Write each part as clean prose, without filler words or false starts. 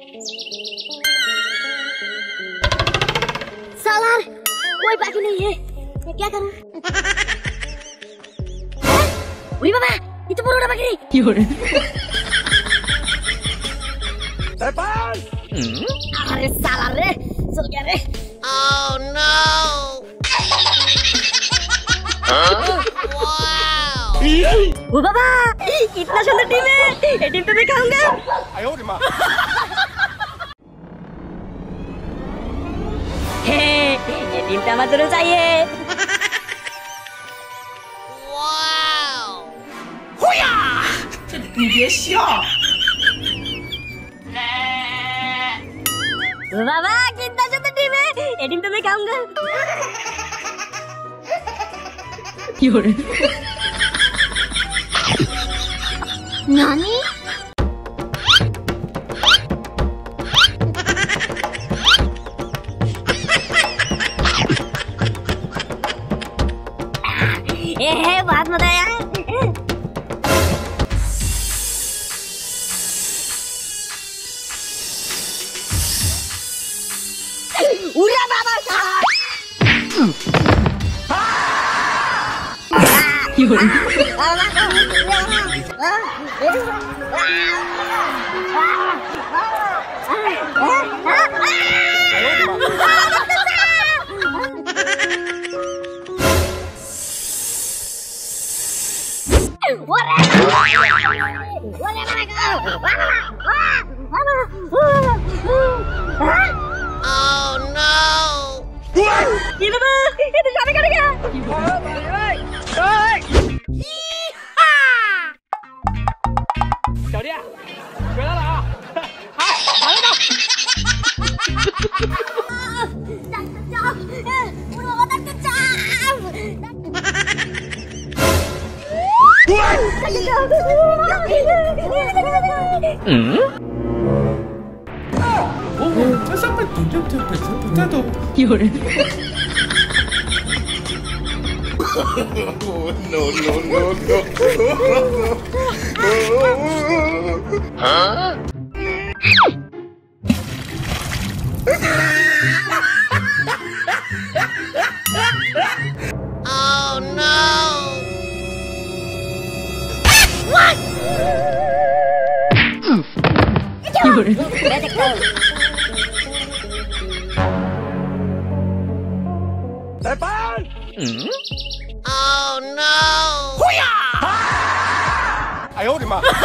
साला कोई बाकी नहीं है, मैं क्या करूं? उरी बाबा, itu baru udah begini. Gimana? Tepan! Aduh salah deh, surga deh. Oh no! Wow! वो बाबा, इतना सुंदर टीम है, ये टीम तो मैं खाऊंगा. Ayo di mana? हे, ये टीम तो हमारे जरूर चाहिए. Wow! 你别笑。 बाबा, कितना सुंदर टीम है, ये टीम तो मैं खाऊंगा. 有人。 नानी? बहुत मजा आया. उड़ा बाबा साला. 有人。 Oh no! Gila bang, itu siapa kalian? Chào đi ạ. Quay ra nào. Hai, thắng đâu. 这上面都有人。 No. Huh? Oh no! What? 有人。 Tepan! Oh no! Ayo di mana?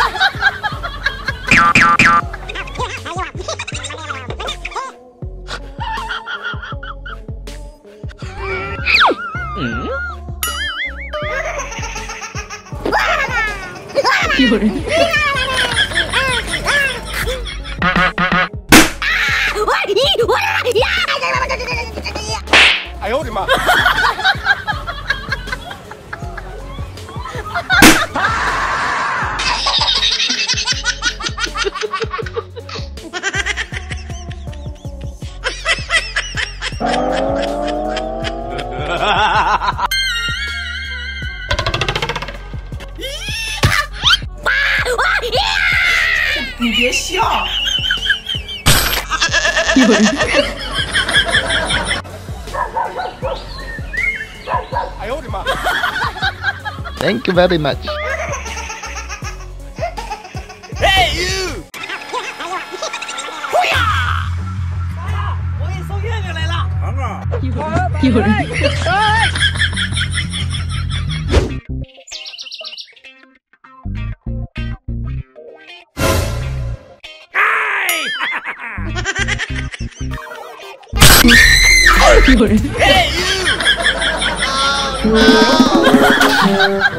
有人。 Ayo di mana? 你别笑。有人。 Ayo di mana? Thank you very much. Hey you! 我给你送月饼来了。尝尝。 有人。 有人。 Hey you! Oh no!